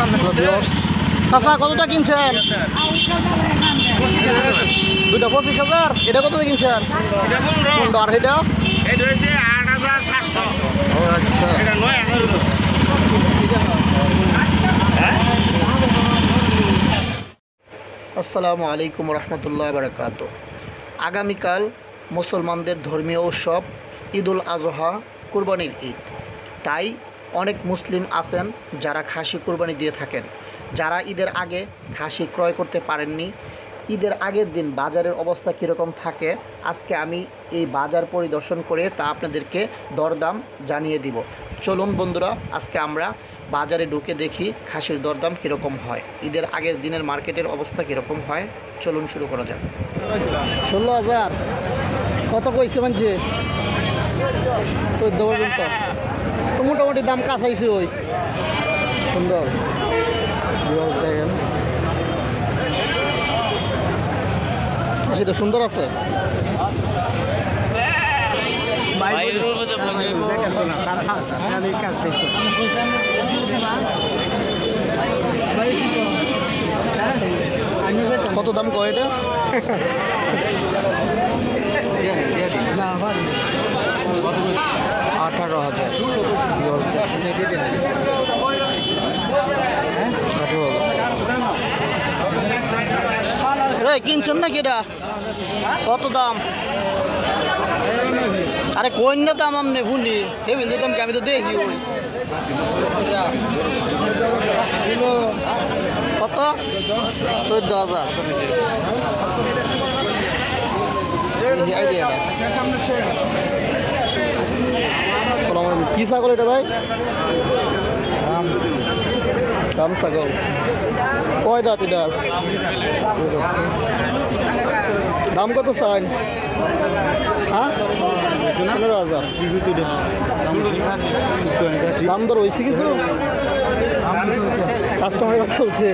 কাঁচা কতটা কিনছেন? দুইটা 25,000। এটা কত কিনছেন? আর এটা আচ্ছা। আসসালামু আলাইকুম রহমতুল্লাহ বারাকাত। আগামীকাল মুসলমানদের ধর্মীয় উৎসব ঈদুল আজহা, কুরবানির ঈদ। তাই অনেক মুসলিম আছেন যারা খাসি কুরবানি দিয়ে থাকেন। যারা ঈদের আগে খাসি ক্রয় করতে পারেননি, ঈদের আগের দিন বাজারের অবস্থা কীরকম থাকে আজকে আমি এই বাজার পরিদর্শন করে তা আপনাদেরকে দরদাম জানিয়ে দিব। চলুন বন্ধুরা, আজকে আমরা বাজারে ঢুকে দেখি খাসির দরদাম কীরকম হয়, ঈদের আগের দিনের মার্কেটের অবস্থা কীরকম হয়। চলুন শুরু করা যাক। 16,000 কত কইছে মানছে? 14 পর্যন্ত তো মোটামুটি দাম কাছাইছে। ওই সুন্দর দেখেন, সেটা সুন্দর আছে। কত দাম কয় এটা? 18,000। কিনছেন নাকি এটা? কত দাম? আরে কোন না দাম আমনে ভুলি হেবেন যে দাম আমি তো দেখি। ওই কত? 14,000। কি ছাগল এটা ভাই? রাম ছাগল। কয় দাঁত এটা? দাম কত চাই? হ্যাঁ 15,000। দাম দর হয়েছে কিছু? কাস্টমার বলছে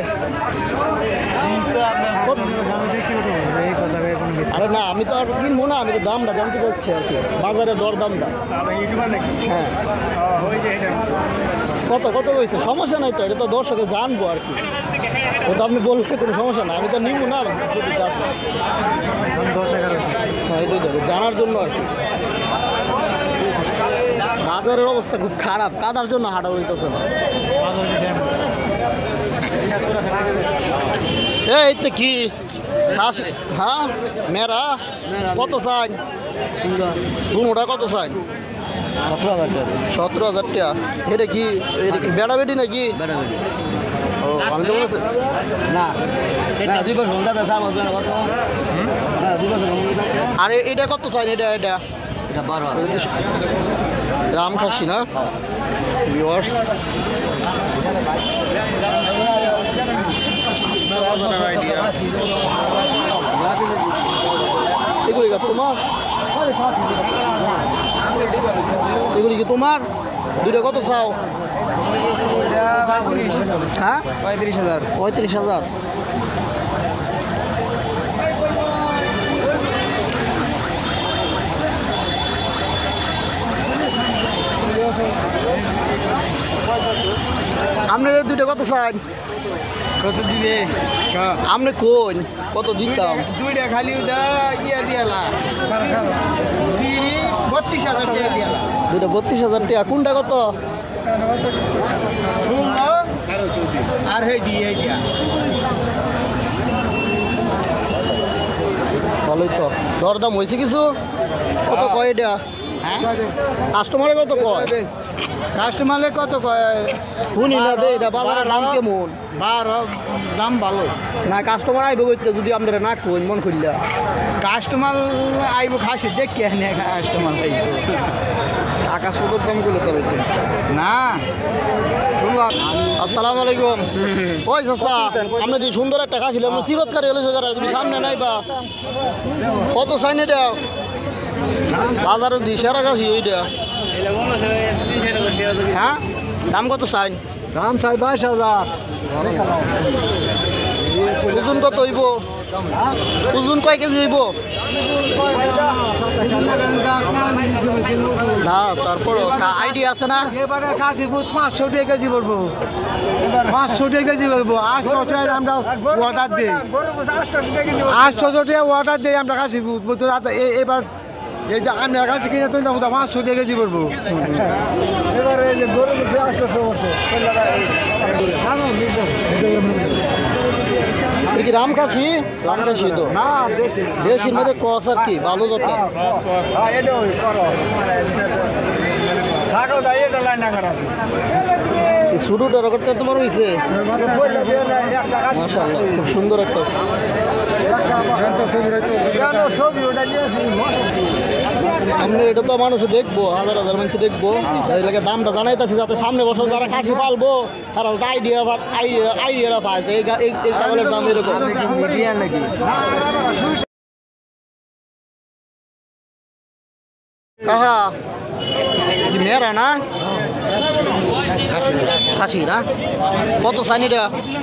আরে না, আমি তো আর কিনবো না, আমি তো দামটা জানতে চাচ্ছি আর কি, বাজারে দর দামটা। হ্যাঁ কত কত হয়েছে? সমস্যা নাই তো, এটা তো দর্শকে জানবো আর কি। ওটা আপনি বললে কোনো সমস্যা না, আমি তো নিবো না যদি হ্যাঁ এটাই জানার জন্য আর কি। বাজারের অবস্থা খুব খারাপ, কাদার জন্য হাঁটা হইতেছে না। এই তো কি হ্যাঁ মেরা কত চাই? দুটা কত চাই? 17,000 টাকা। এটা কি বেড়া বেটি নাকি? ও আমি তো বলছি না। আরে এটা কত চাই? এটা এটা রাম খাসি না? এগুলি তোমার? এগুলি কি তোমার? দুইটা কত চাও? হ্যাঁ 35,000। 35,000। আপনি দুইটা কত চান? কত দিবে আপনি? কোন কত দিতাম? দুইটা খালি ওটা ইয়া দিয়ালা 32,000 টাকা দিয়ালা। দুইটা 32,000 টাকা। কোনটা কত? আর হে দিয়া ভালোই তো। দরদাম হয়েছে কিছু? কত কয় এটা? হ্যাঁ কাস্টমারে কত কয়? কাস্টমারে কত কয় শুনি না দে। এটা বাজারের দাম কেমন? দাম ভালো না। কাস্টমার আইব করতে যদি আপনারা না কই মন খুললা। কাস্টমার আইব খাসি দেখি কাস্টমার আইব। আকাশ কত দাম করলে তো না। আসসালামু আলাইকুম। ওই চাচা আপনি যে সুন্দর একটা খাসি আপনি চিরৎকার এলে তুমি সামনে নাই বা কত চাইন? এটা বাজারে দিই সেরা খাসি ওইটা। হ্যাঁ দাম কত চাই? দাম চাই 22,000। ওজন কত হইব? ওজন কয় কেজি হইব? না তারপর আইডিয়া আছে না? এবারে খাসি 500 টাকা কেজি পড়বো। 500 টাকা কেজি বলবো 800 টাকা আমরা অর্ডার দিই 800 টাকা অর্ডার দিই আমরা কাছে এবার এই যে আমি কাছে কিনে তো 500 টাকা কেজি বলবো এবার এই যে গরু 800 বসে কি রামকাশি রামকাশি তো না দেশির মধ্যে ক্রস আর কি ভালো জাতের শুরুটা রেকর্ডটা তোমার হয়েছে মাশাআল্লাহ খুব সুন্দর একটা আমরা এটা তো মানুষ দেখবো হাজার হাজার মানুষ দেখবো এই লাগে দামটা জানাইতেছি যাতে সামনে বছর যারা খাসি পালবো তারা আইডিয়া পায় যে এই ছাগলের দাম এরকম নাকি কাহা মেয়েরা না খাসি না কত সাইনিটা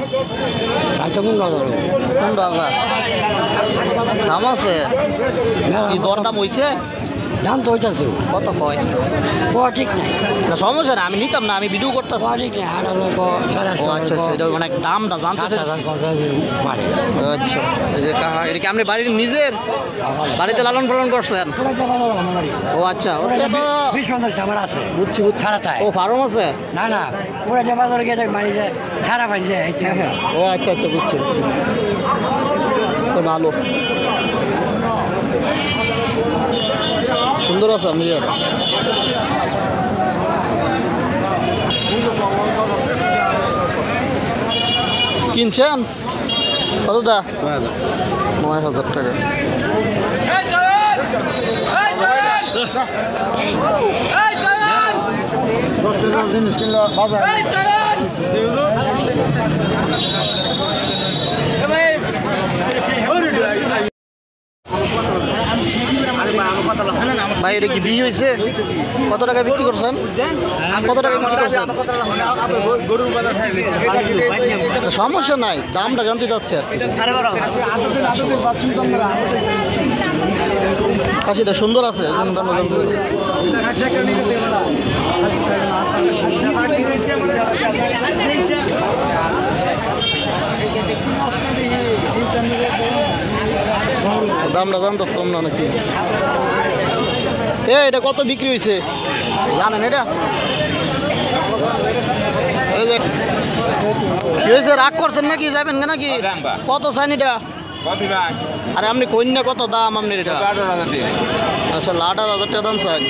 15,000 দাম আছে কি দর দাম হয়েছে দাম তো হইতাছে কত কয় ঠিক নাই না সমস্যা না আমি নিতাম না আমি ভিডিও করতেছি ঠিক নাই ও আচ্ছা আচ্ছা এটা মানে দামটা জানতে চাই আচ্ছা এই যে কাহা এটা কি আপনি বাড়ির নিজের বাড়িতে লালন পালন করছেন ও আচ্ছা ওটা তো 20-50 আমার আছে বুঝছি ছাড়াটাই ও ফার্ম আছে না না পুরো যে বাজারে গিয়ে দেখ মানে যে ছাড়া পাই যে ও আচ্ছা আচ্ছা বুঝছি বুঝছি তো ভালো সুন্দর আছে আমি কিনছেন কত দা 9,000 টাকা জিনিস কিনলো বাজার ভাই এটা কি বিয়ে হয়েছে কত টাকা বিক্রি করছেন কত টাকা বিক্রি করছেন সমস্যা নাই দামটা জানতে চাচ্ছে খাসিটা সুন্দর আছে দামটা জানতাম না নাকি এটা কত বিক্রি হয়েছে জানেন এটা এই যে কি হয়েছে রাগ করছেন নাকি যাবেন নাকি কত চান এটা আরে আপনি কন্যা কত দাম আপনার এটা আচ্ছা 18,000 টাকা দাম চাই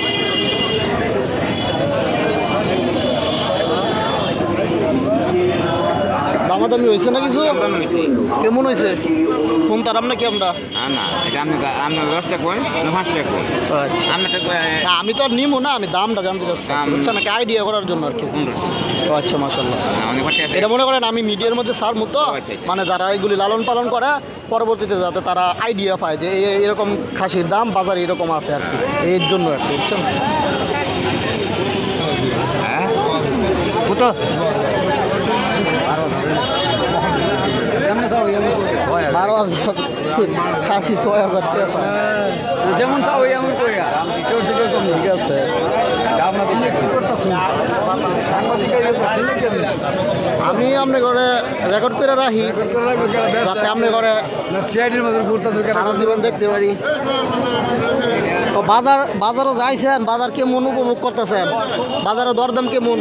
দামাদামি হয়েছে না কিছু কেমন হয়েছে ফোন তার আপনার কি আমরা আচ্ছা আমি তো আর নিবো না আমি দামটা জানতে চাচ্ছি বুঝছেন নাকি আইডিয়া করার জন্য আর কি আচ্ছা মাশাআল্লাহ এটা মনে করেন আমি মিডিয়ার মধ্যে সার মতো মানে যারা এগুলি লালন পালন করে পরবর্তীতে যাতে তারা আইডিয়া পায় যে এরকম খাসির দাম বাজারে এরকম আছে আর কি এর জন্য আর কি বুঝছেন কত 12,000 খাসি 6,000 টাকা যেমন চাও এমন কই ঠিক আছে আমি আপনি ঘরে রেকর্ড করে রাখি যাতে আপনি ঘরে সারা জীবন দেখতে পারি ও বাজারও যাইছেন বাজার কেমন উপভোগ করতেছেন বাজারে দরদাম কেমন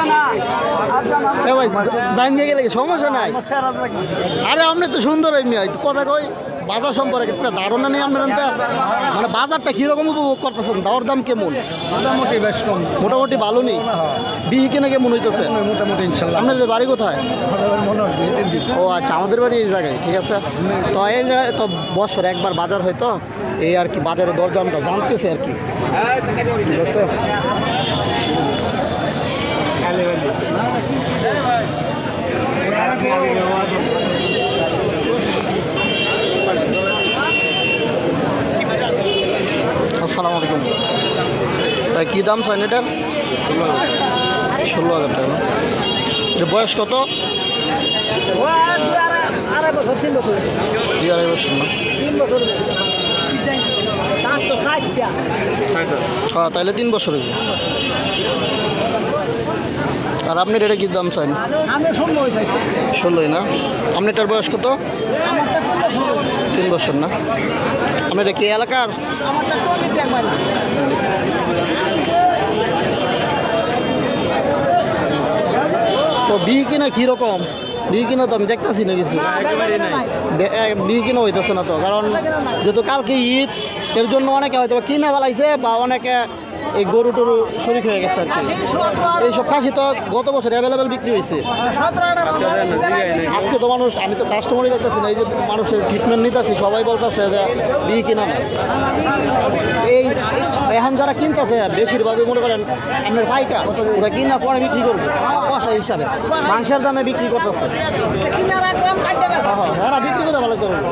জানিয়ে গেলে সমস্যা নাই আরে আপনি তো সুন্দর এমনি কথা কই বাজার সম্পর্কে একটা ধারণা নেই আপনার মানে বাজারটা কীরকম উপভোগ করতেছেন দরদাম কেমন মোটামুটি বেশ কম মোটামুটি ভালো নেই বিহি কেনা কেমন হইতেছে মোটামুটি ইনশাল্লাহ আপনাদের বাড়ি কোথায় ও আচ্ছা আমাদের বাড়ি এই জায়গায় ঠিক আছে তো এই জায়গায় তো বছর একবার বাজার হয়তো এই আর কি বাজারে দরদামটা জানতেছে আর কি ঠিক আছে আসসালামু আলাইকুম তাই কী দাম চাই এটার 16,000 টাকা এর বয়স কত 2.5 বছর 3 বছর 2.5 বছর না 3 বছর হ্যাঁ তাহলে 3 বছর আর আপনার এটা কি দাম চান? আমি সম্ভব চাইছি 16 না? আপনারটার বয়স কত? আমারটা 3 বছর না? আপনার এটা কি এলাকার? আমারটা টয়লেট একবার তো বিয়ে কিনা কীরকম? বিয়ে কিনা তো আমি দেখতেছি না কিছু, বিয়ে কিনা হইতেছে না তো, কারণ যেহেতু কালকে ঈদ, এর জন্য অনেকে হয়তো কিনা ফেলাইছে বা অনেকে এই গরু টরু শরিক হয়ে গেছে আর কি। এইসব খাসি তো গত বছর অ্যাভেলেবেল বিক্রি হয়েছে। আজকে তো মানুষ, আমি তো কাস্টমারই দেখতেছি না, এই যে মানুষের ট্রিটমেন্ট নিতেছি, সবাই বলতেছে যে বিয়ে কিনা না। এই এখন যারা কিনতেছে বেশিরভাগই মনে করেন আপনার পাইকার, ওরা কিনা পরে বিক্রি করবে পয়সা হিসাবে, মাংসের দামে বিক্রি করতেছে। হ্যাঁ, বিক্রি করে ভালো করবে।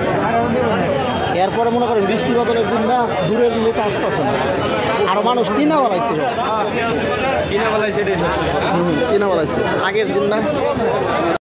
এরপরে মনে করেন বৃষ্টি বদলের দিন না, দূরের লোক আসতেছে না, আরো মানুষ কিনা বেলাইছে, সব কিনা বেলাইছে, আগের দিন না।